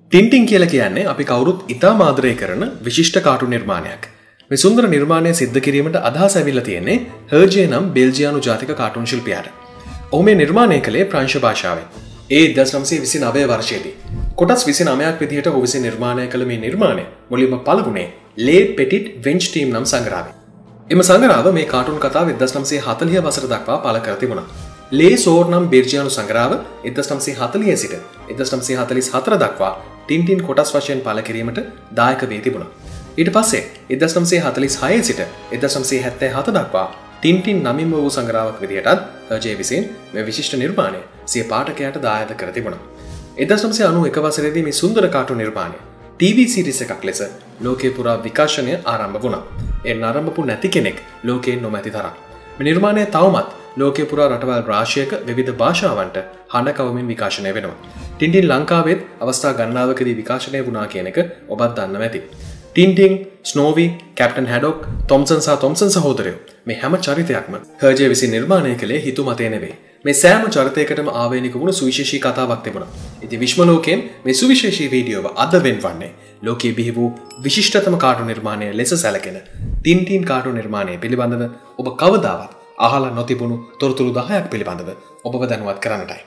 Tintin කියලා කියන්නේ අපි කවුරුත් ඉතාම ආදරය කරන විශිෂ්ට කාටුන් නිර්මාණයක්. මේ සුන්දර නිර්මාණය සිද්ධ කිරීමට අදහස ඇවිල්ලා තියෙන්නේ හර්ජේ නම් බෙල්ජියානු ජාතික කාටුන් ශිල්පියාට. ඔහු මේ නිර්මාණය කළේ ප්‍රංශ භාෂාවෙන්. ඒ 1929 වර්ෂයේදී. කොටස් 29ක් විදිහට ඔහු විසින් නිර්මාණය කළ මේ නිර්මාණය මුලින්ම පළමුනේ ලේ පෙටිට් වෙන්ච් ටීම් නම් සංග්‍රහය. එම සංග්‍රහව මේ කාටුන් කතාව 1940 වසර දක්වා පළ කර තිබුණා. ලේ සෝර් නම් බෙල්ජියානු සංග්‍රහව 1940 සිට 1944 දක්වා ටින්ටින් කොටස් වශයෙන් පළ කිරීමට දායක වී තිබුණා. ඊට පස්සේ 1946 සිට 1977 දක්වා ටින්ටින් නමින්ම වූ සංග්‍රහයක් විදිහටත් හර්ජේ විසින් මේ විශිෂ්ට නිර්මාණය සිය පාඨකයාට දායාද කර තිබුණා. 1991 වසරේදී මේ සුන්දර කාටුන් නිර්මාණය TV සීරීස් එකක් ලෙස ලෝකේ පුරා විකාශනය ආරම්භ වුණා. ඒ නරඹපු නැති කෙනෙක් ලෝකේ නොමැති තරම්. මේ නිර්මාණය තවමත් ලෝකේ පුරා රටවල් රාශියක විවිධ භාෂාවන්ට හඬ කවමින් විකාශනය වෙනවා. ටින්ටින් ලංකාවෙත් අවස්ථා ගණනාවකදී විකාශනය වුණා කියන එක ඔබත් දන්නවා ඇති. Tintin, Snowy, Captain Haddock, Thomson සහ තොම්සන් සහෝදරයෝ මේ හැම චරිතයක්ම හර්ජේ විසින් නිර්මාණය කළේ හිතුමතේ නෙවෙයි. මේ සෑම චරිතයකටම ආවේනික වුණු සුවිශේෂී කතාවක් තිබුණා. ඉතින් විශ්ව ලෝකයෙන් මේ සුවිශේෂී වීඩියෝව අද වෙන්වන්නේ ලෝකයේ බිහි වූ විශිෂ්ටතම කාටුන් නිර්මාණය ලෙස සැලකෙන ටින්ටින් කාටුන් නිර්මාණය පිළිබඳව ඔබ කවදාවත් අහලා නොතිබුණු තොරතුරු 10ක් පිළිබඳව ඔබව දැනුවත් කරන්නටයි.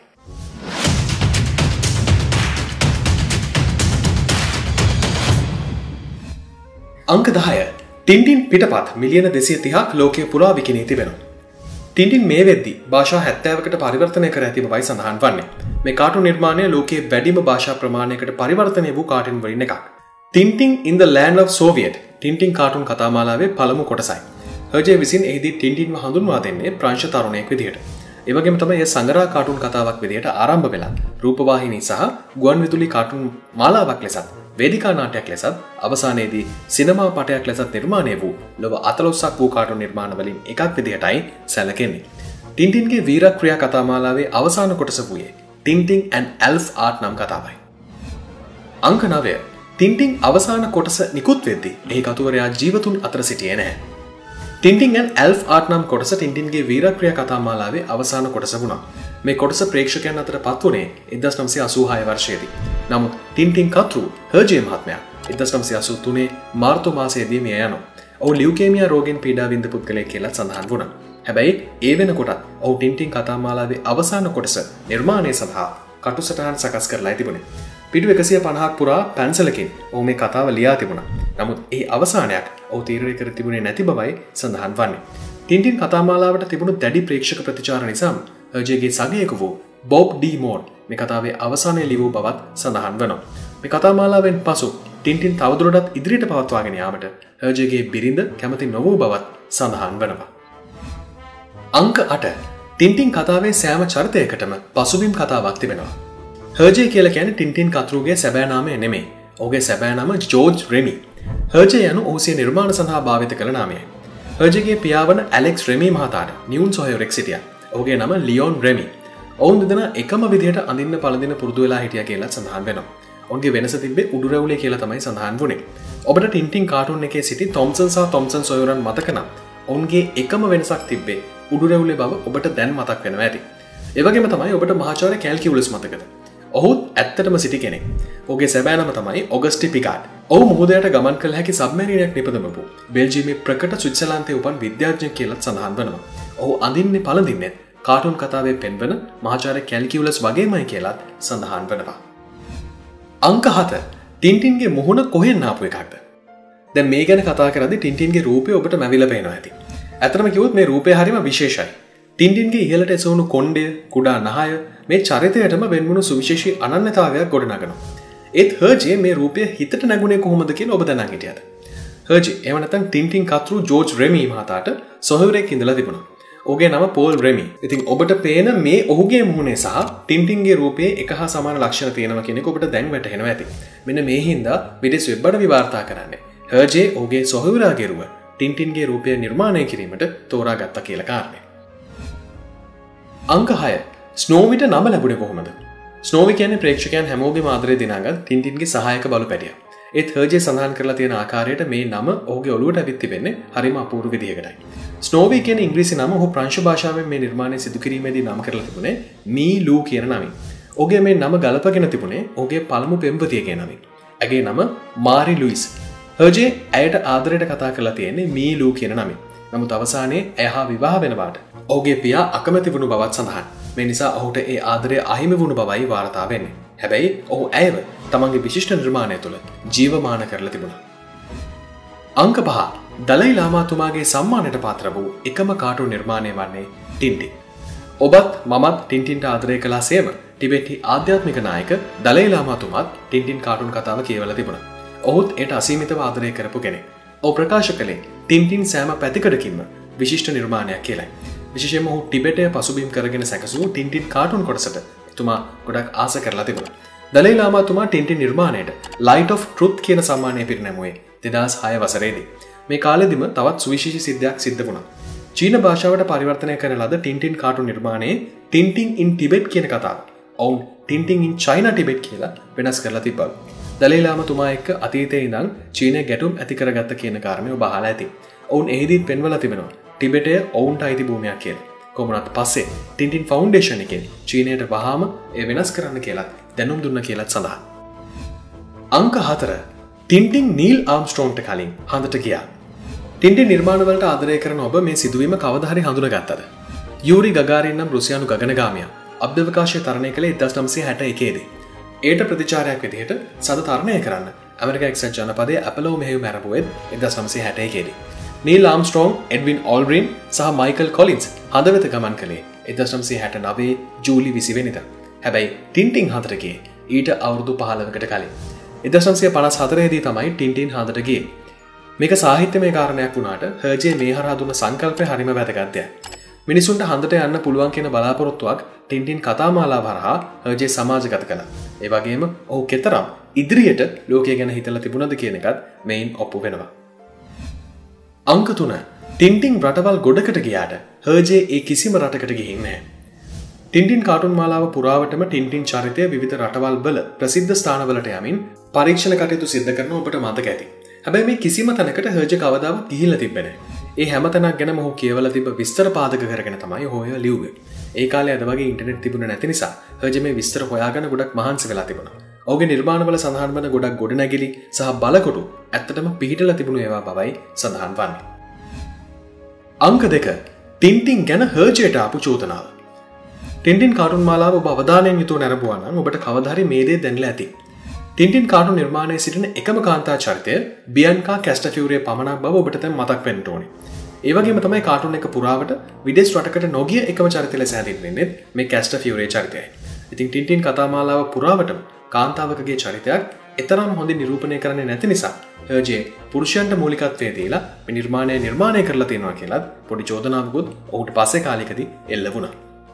අංක 10. ටින්ටින් පිටපත් මිලියන 230ක් ලෝකයේ පුරා විකිණී තිබෙනවා. ටින්ටින් මේ වෙද්දී භාෂා 70කට පරිවර්තනය කර ඇති බවයි සඳහන් වන්නේ. මේ කාටුන් නිර්මාණය ලෝකයේ වැඩිම භාෂා ප්‍රමාණයකට පරිවර්තනය වූ කාටුන් වලින් එකක්. Tintin in the land of Soviet Tintin cartoon කතාමාලාවේ පළමු කොටසයි. හර්ජේ විසින් එහිදී ටින්ටින්ව හඳුන්වා දෙන්නේ ප්‍රංශ තරුණයෙක් විදිහට. ඒ වගේම තමයි ඒ සංග්‍රහ කාටුන් කතාවක් විදිහට ආරම්භ වෙලා රූපවාහිනී සහ ගුවන් විදුලි කාටුන් මාලාවක් ලෙසත් වේදිකා නාට්‍යයක් ලෙසත් අවසානයේදී සිනමා පටයක් ලෙසත් නිර්මාණය වූ ලොව 14ක් වූ කාටුන් නිර්මාණ වලින් එකක් විදිහටයි සැලකෙන්නේ. ටින්ටින්ගේ වීරක්‍රියා කතාමාලාවේ අවසාන කොටස වූයේ ටින්ටින් and Alf Art නම් කතාවයි. අංක 9. ටින්ටින් අවසාන කොටස නිකුත් වෙද්දී එහි කතුවරයා ජීවතුන් අතර සිටියේ නැහැ. ටින්ටින් and Alf Art නම් කොටස ටින්ටින්ගේ වීරක්‍රියා කතාමාලාවේ අවසාන කොටස වුණා. මේ කොටස ප්‍රේක්ෂකයන් අතර පත් වුණේ 1986 වර්ෂයේදී. නමුත් ටින්ටින් කතෘ හර්ජේ මහත්මයා 1983 මාර්තු මාසයේදී මිය යනවා. ඔහු ලියුකේමියා රෝගයෙන් පීඩා විඳ පුද්ගලයෙක් කියලා සඳහන් වුණා. හැබැයි ඒ වෙනකොටත් ඔහු ටින්ටින් කතාමාලාවේ අවසාන කොටස නිර්මාණය සඳහා කටුසටහන් සකස් කරලා තිබුණේ. පිටු 150ක් පුරා පැන්සලකින් ඔහු මේ කතාව ලියා තිබුණා. නමුත් ඒ අවසානයක් ඔහු තීරණය කර තිබුණේ නැති බවයි සඳහන් වන්නේ. ටින්ටින් කතාමාලාවට තිබුණු දැඩි ප්‍රේක්ෂක ප්‍රතිචාර නිසාම හර්ජේගේ සගයෙකු වූ බොබ් ඩී මෝඩ් මේ කතාවේ අවසානය ලියූ බවත් සඳහන් වෙනවා. මේ කතාමාලාවෙන් පසු ටින්ටින් තවදුරටත් ඉදිරියට පවත්වාගෙන යාමට හර්ජේගේ බිරිඳ කැමති නොවූ බවත් සඳහන් වෙනවා. අංක 8. ටින්ටින් කතාවේ සෑම චරිතයකටම පසුබිම් කතාවක් තිබෙනවා. හර්ජේ කියලා කියන්නේ ටින්ටින් කතෘගේ සැබෑ නාමය නෙමෙයි. ඔහුගේ සැබෑ නම ජෝර්ජ් රෙමි. හර්ජේ යනු ඔහු සිය නිර්මාණ සඳහා භාවිත කළ නාමයයි. හර්ජේගේ පියාවන ඇලෙක්ස් රෙමි මහතාට නියුන් සොහොයුරෙක් සිටියා. ඔහුගේ නම ලියෝන් රෙමි. ඔවුන් දෙදෙනා එකම විදිහට අඳින්න පළඳින පුරුදු වෙලා හිටියා කියලා සඳහන් වෙනවා. ඔවුන්ගේ වෙනස තිබ්බේ උඩු රැවුලේ කියලා තමයි සඳහන් වුණේ. ඔබට ටින්ටින් කාටුන් එකේ සිටි තොම්සන් සහ තොම්සන් සොයුරන් මතක නම් ඔවුන්ගේ එකම වෙනසක් තිබ්බේ උඩු රැවුලේ බව ඔබට දැන් මතක් වෙනවා ඇති. ඒ වගේම තමයි ඔබට මහාචාර්ය කැල්කියුලස් මතකද? ඔහුත් ඇත්තටම සිටි කෙනෙක්. ඔහුගේ සැබෑ නම තමයි ඔගස්ටි පිකාඩ්. ඔහු මුහුදයට ගමන් කළ හැකි සබ්මැරීනයක් නිපදවපු බෙල්ජියමේ ප්‍රකට ස්විට්සර්ලන්තයේ උපන් විද්‍යාඥයෙක් කියලා සඳහන් වෙනවා. ඔහු අඳින්නේ පළඳින්නේ කාටුන් කතාවේ පෙන්වන මහාචාර්ය කැල්කියුලස් වගේමයි කියලාත් සඳහන් වෙනවා. අංක 7. ටින්ටින්ගේ මුහුණ කොහෙන් ආපු එකක්ද? දැන් මේ ගැන කතා කරද්දී ටින්ටින්ගේ රූපය ඔබට මැවිලා පේනවා ඇති. ඇත්තටම කිව්වොත් මේ රූපය හරිම විශේෂයි. ටින්ටින්ගේ ඉහළට එසවුණු කොණ්ඩය, කුඩා නහය මේ චරිතයටම වෙන්වුණු සුවිශේෂී අනන්‍යතාවයක් ගොඩනගනවා. ඒත් හර්ජේ මේ රූපය හිතට නැගුණේ කොහොමද කියලා ඔබ දැනන් හිටියද? හර්ජේ එහෙම නැත්නම් ටින්ටින් කතෘ ජෝර්ජ් රෙමි මහතාට සොහොයුරෙක් ඉඳලා තිබුණා. ඔහුගේ නම පෝල් රෙමි. ඉතින් ඔබට පේන මේ ඔහුගේ මුහුණේ සහ ටින්ටින්ගේ රූපයේ එක හා සමාන ලක්ෂණ තියෙනවා කියන එක ඔබට දැන් වැටහෙනවා ඇති. මෙන්න මේ හින්දා විදේශ වෙබ් අඩවි වාර්තා කරන්නේ හර්ජේ ඔහුගේ සොහොයුරාගේ රුව ටින්ටින්ගේ රූපය නිර්මාණය කිරීමට තෝරාගත්තා කියලා කාරණේ. අංක 6. ස්නෝවිට නම ලැබුණේ කොහොමද? ස්නෝවි කියන්නේ ප්‍රේක්ෂකයන් හැමෝගෙම ආදරය දිනාගත් ටින්ටින්ගේ සහායක බලු පැටියා. ඒත් හර්ජේ සඳහන් කරලා තියෙන ආකාරයට මේ නම ඔහුගේ ඔළුවට ඇවිත් තිබෙන්නේ හරිම අපූර්ව විදිහකටයි. ස්නෝවි කියන ඉංග්‍රීසි නම ඔහු ප්‍රංශ භාෂාවෙන් මේ නිර්මාණය සිදු කිරීමේදී නම් කරලා තිබුණේ මී ලූ කියන නමින්. ඔහුගේ මේ නම ගලපගෙන තිබුණේ ඔහුගේ පළමු පෙම්වතියගේ නමින්. ඇගේ නම මාරි ලුයිස්. හර්ජේ ඇයට ආදරයට කතා කරලා තියෙන්නේ මී ලූ කියන නමින්. නමුත් අවසානයේ ඇය හා විවාහ වෙනවාට ඔහුගේ පියා අකමැති වුණු බවත් සඳහන්. මේ නිසා ඔහුට ඒ ආදරය අහිමි වුණු බවයි වාර්තා වෙන්නේ. හැබැයි ඔහු ඇයව තමන්ගේ විශිෂ්ට නිර්මාණය තුළ ජීවමාන කරලා තිබුණා. අංක 5 දලයි ලාමාතුමාගේ සම්මානයට පාත්‍ර වූ එකම කාටුන් නිර්මාණය වන්නේ ටින්ටින්. ඔබත් මමත් ටින්ටින්ට ආදරය කළා සේම ටිබෙටි ආධ්‍යාත්මික නායක දලයි ලාමාතුමාත් ටින්ටින් කාටුන් කතාව කියවලා තිබුණා. ඔහුත් ඒට අසීමිතව ආදරය කරපු කෙනෙක්. ඔහු ප්‍රකාශ කළේ ටින්ටින් සෑම පැතිකඩකින්ම විශිෂ්ට නිර්මාණයක් කියලයි. විශේෂයෙන්ම ඔහු ටිබෙටය පසුබිම් කරගෙන සැකසූ ටින්ටින් කාටුන් කොටසට එතුමා ගොඩක් ආස කරලා තිබුණා. දලයි ලාමාතුමා ටින්ටින් නිර්මාණයට Light of Truth කියන සම්මානය පිරිනැමුවේ 2006 වසරේදී. මේ කාලෙදිම තවත් සුවිශේෂී සිද්ධියක් සිද්ධ වුණා. චීන භාෂාවට පරිවර්තනය කරන ලද ටින්ටින් කාටුන් නිර්මාණයේ ටින්ටින් ඉන් ටිබෙට් කියන කතාව ඔවුන් ටින්ටින් ඉන් චයිනා ටිබෙට් කියලා වෙනස් කරලා තිබ්බලු. දලයි ලාමාතුමා එක්ක අතීතයේ ඉඳන් චීනය ගැටුම් ඇති කරගත්ත කියන කාරණය ඔබ අහලා ඇති. ඔවුන් එහිදීත් පෙන්වලා තිබෙනවා ටිබෙටය ඔවුන්ට අයිති භූමියක් කියලා. කොහොමවත් පස්සේ ටින්ටින් ෆවුන්ඩේෂන් එකෙන් චීනයට වහාම ඒ වෙනස් කරන්න කියලා දැනුම් දුන්න කියලාත් සඳහන්. අංක 4 ටින්ටින් නීල් ආම්ස්ට්‍රෝන්ට කලින් හඳට ගියා. ටින්ටින් නිර්මාණවලට ආදරය කරන ඔබ මේ සිදුවීම කවදා හරි හඳුනගත්තද? යූරි ගගාරින් නම් රුසියානු ගගනගාමියා අභ්‍යවකාශය තරණය කළේ 1961 දී. ඒට ප්‍රතිචාරයක් විදිහට සද තරණය කරන්න ඇමරිකා එක්සත් ජනපදයේ අපලෝ මෙහෙයුම ආරම්භුවෙත් 1961 දී. නීල් ආම්ස්ට්‍රෝන්, එඩ්වින් ඕල්ඩ්‍රින් සහ මයිකල් කොලින්ස් හඳ වෙත ගමන් කළේ 1969 ජූලි 20 වෙනිදා. හැබැයි ටින්ටින් හඳට ගියේ ඊට අවුරුදු 15කට කලින්. 1954 දී තමයි ටින්ටින් හඳට ගියේ. මේක සාහිත්‍යමය කාරණයක් වුණාට හර්ජේ මේ හරහා දුන්න සංකල්පය හරිම වැදගත් දෙයක්. මිනිසුන්ට හඳට යන්න පුළුවන් කියන බලාපොරොත්තුවක් ටින්ටින් කතාමාලාව හරහා හර්ජේ සමාජගත කළා. ඒ වගේම ඔහු කෙතරම් ඉදිරියට ලෝකය ගැන හිතලා තිබුණද කියන එකත් මේන් ඔප්පු වෙනවා. අංක 3 ටින්ටින් රටවල් ගොඩකට ගියාට හර්ජේ ඒ කිසිම රටකට ගිහින් නැහැ. ටින්ටින් කාටුන් මාලාව පුරාවටම ටින්ටින් චරිතය විවිධ රටවල් වල ප්‍රසිද්ධ ස්ථානවලට යමින් පරීක්ෂණ කටයුතු සිද්ධ කරන ඔබට මතක ඇති. හැබැයි මේ කිසිම තැනකට හර්ජ කවදාවත් ගිහිල්ලා තිබ්බේ නැහැ. ඒ හැම තැනක් ගැනම ඔහු කියවලා තිබ්බ විස්තර පාදක කරගෙන තමයි ඔහු ඒවා ලිව්වේ. ඒ කාලේ අද වගේ ඉන්ටර්නෙට් තිබුණේ නැති නිසා හර්ජ මේ විස්තර හොයාගන්න ගොඩක් මහන්සි වෙලා තිබුණා. ඔහුගේ නිර්මාණවල සඳහන් වන ගොඩක් ගොඩනැගිලි සහ බලකොටු ඇත්තටම පිහිටලා තිබුණු ඒවා බවයි සඳහන් වන්නේ. අංක 2 ටින්ටින් ගැන හර්ජයට ආපු චෝදනාව. ටින්ටින් කාටුන් මාලාව ඔබ අවධානයෙන් යුතුව නැරඹුවා නම් ඔබට කවදා හරි මේ දේ දැනලා ඇති. ටින්ටින් කාටුන් නිර්මාණයේ සිටින එකම කාන්තා චරිතය බියන්කා කැස්ටෆියුරිය පමණක් බව ඔබට දැන් මතක් වෙන්න ඕනේ. ඒ වගේම තමයි කාටුන් එක පුරාවට විදේශ රටකට නොගිය එකම චරිතය ලෙස හැඳින්වෙන්නේ මේ කැස්ටෆියුරිය චරිතයයි. ඉතින් ටින්ටින් කතාමාලාව පුරාවටම කාන්තාවකගේ චරිතයක් එතරම් හොඳින් නිරූපණය කරන්නේ නැති නිසා හර්ජේ පුරුෂයන්ට මූලිකත්වය දීලා මේ නිර්මාණය කරලා තියෙනවා කියලාත් පොඩි චෝදනාවකුත් ඔහුට පස්සේ කාලෙකදී එල්ල වුණා.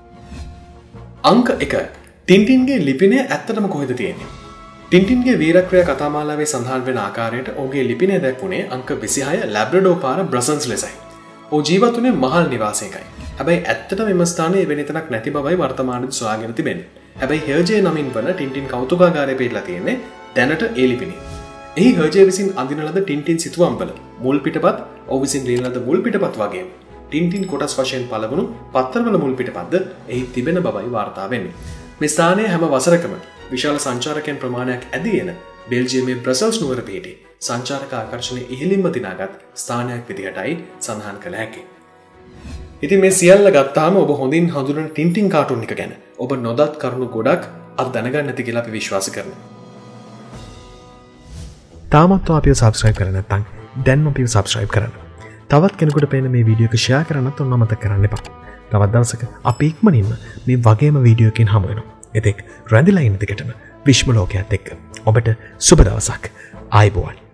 අංක 1 ටින්ටින්ගේ ලිපිනය ඇත්තටම කොහෙද තියෙන්නේ? ටින්ටින්ගේ වීරක්‍රිය කතාමාලාවේ සඳහන් වෙන ආකාරයට ඔහුගේ ලිපිනය දැක්වුණේ අංක 26 ලැබ්‍රඩෝ පාර බ්‍රසල්ස් ලෙසයි. ඔහු ජීවත් වුණේ මහල් නිවාසයකයි. හැබැයි ඇත්තටම එම ස්ථානයේ වෙන තැනක් නැති බවයි වර්තමානයේදී සොයාගෙන තිබෙන්නේ. හැබැයි හර්ජේ නමින් වන ටින්ටින් කෞතුකාගාරය පිටලා තියෙන්නේ දැනට ඒ ලිපිනේ. එහි හර්ජේ විසින් අඳින ලද ටින්ටින් සිතුවම්බල මුල් පිටපත් ඔහු විසින් ලියන ලද මුල් පිටපත් වගේම ටින්ටින් කොටස් වශයෙන් පළවුණු පත්තරවල මුල් පිටපත්ද එහි තිබෙන බවයි වාර්තා වෙන්නේ. මේ ස්ථානයේ හැම වසරකම විශාල සංචාරකයන් ප්‍රමාණයක් ඇදී එන බෙල්ජියමේ බ්‍රසල්ස් නුවර පිහිටි සංචාරක ආකර්ෂණය ඉහළින්ම දිනාගත් ස්ථානයක් විදිහටයි සඳහන් කළ හැකියි. ඉතින් මේ සියල්ල ගත්තාම ඔබ හොඳින් හඳුනන ටින්ටින් කාටුන් එක ගැන ඔබ නොදත් කරුණු ගොඩක් අද දැනගන්න ඇති කියලා අපි විශ්වාස කරනවා. තාමත් අපිව සබස්ක්‍රයිබ් කරලා නැත්නම් දැන්ම අපිව සබස්ක්‍රයිබ් කරන්න. තවත් කෙනෙකුට පේන මේ වීඩියෝ එක ෂෙයා කරන්නත් ඔන්න අමතක කරන්න එපා. තවත් දවසක අපි ඉක්මනින්ම මේ වගේම වීඩියෝ එකකින් හමු වෙනවා. එතෙක් රැඳිලා ඉන්න දිගටම විශ්ම ලෝකයේත් එක්ක ඔබට සුබ දවසක්. ආයුබෝවන්.